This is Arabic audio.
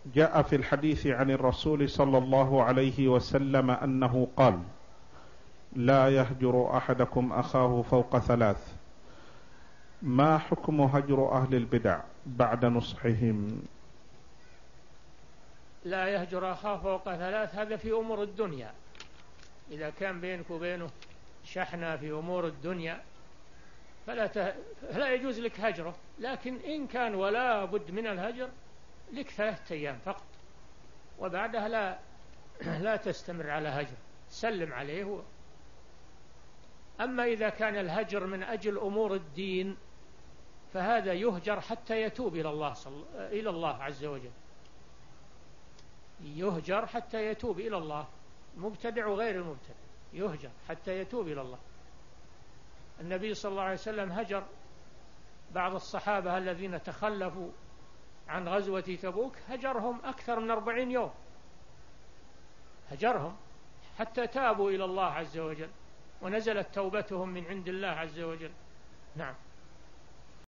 جاء في الحديث عن الرسول صلى الله عليه وسلم أنه قال: لا يهجر أحدكم أخاه فوق ثلاث. ما حكم هجر أهل البدع بعد نصحهم؟ لا يهجر أخاه فوق ثلاث، هذا في أمور الدنيا. إذا كان بينك وبينه شحنة في أمور الدنيا فلا يجوز لك هجره، لكن إن كان ولا بد من الهجر لك 3 أيام فقط، وبعدها لا تستمر على هجر، سلم عليه. أما إذا كان الهجر من أجل أمور الدين فهذا يهجر حتى يتوب إلى الله عز وجل، يهجر حتى يتوب إلى الله، المبتدع وغير المبتدع يهجر حتى يتوب إلى الله. النبي صلى الله عليه وسلم هجر بعض الصحابة الذين تخلفوا عن غزوة تبوك، هجرهم أكثر من 40 يوم، هجرهم حتى تابوا إلى الله عز وجل ونزلت توبتهم من عند الله عز وجل. نعم.